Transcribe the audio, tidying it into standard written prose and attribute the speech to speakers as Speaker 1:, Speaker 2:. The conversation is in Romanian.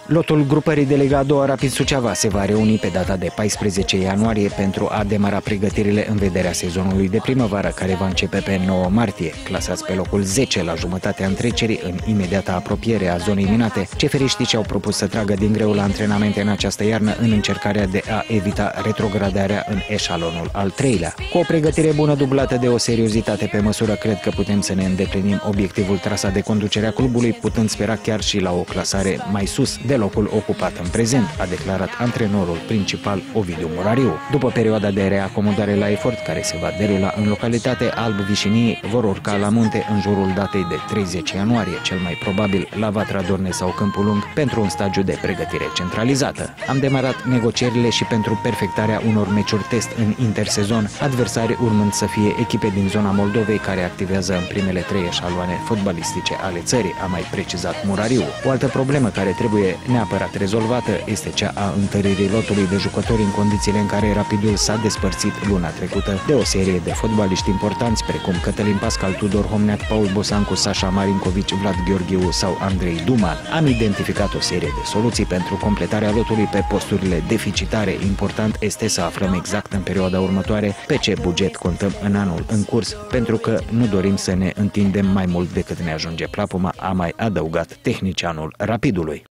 Speaker 1: Lotul grupării de Liga a doua Rapid Suceava se va reuni pe data de 14 ianuarie pentru a demara pregătirile în vederea sezonului de primăvară, care va începe pe 9 martie. Clasați pe locul 10 la jumătatea întrecerii, în imediata apropiere a zonei minate, ceferiștii și-au propus să tragă din greu la antrenamente în această iarnă în încercarea de a evita retrogradarea în eșalonul al treilea. Cu o pregătire bună dublată de o seriozitate pe măsură, cred că putem să ne îndeplinim obiectivul trasat de conducerea clubului, putând spera chiar și la o clasare mai sus de locul ocupat în prezent, a declarat antrenorul principal Ovidiu Murariu. După perioada de reacomodare la efort care se va derula în localitate, alb-vișinii vor urca la munte în jurul datei de 30 ianuarie, cel mai probabil la Vatra Dorne sau Câmpul Lung, pentru un stagiu de pregătire centralizată. Am demarat negocierile și pentru perfectarea unor meciuri test în intersezon, adversari urmând să fie echipe din zona Moldovei care activează în primele 3 eșaloane fotbalistice ale țării, a mai precizat Murariu. O altă problemă care trebuie neapărat rezolvată este cea a întăririi lotului de jucători în condițiile în care Rapidul s-a despărțit luna trecută de o serie de fotbaliști importanți precum Cătălin Pascal, Tudor Homneac, Paul Bosancu, Sasha Marinkovici, Vlad Gheorghiu sau Andrei Duman. Am identificat o serie de soluții pentru completarea lotului pe posturile deficitare. Important este să aflăm exact în perioada următoare pe ce buget contăm în anul în curs, pentru că nu dorim să ne întindem mai mult decât ne ajunge plapuma, a mai adăugat tehnicianul Rapidului.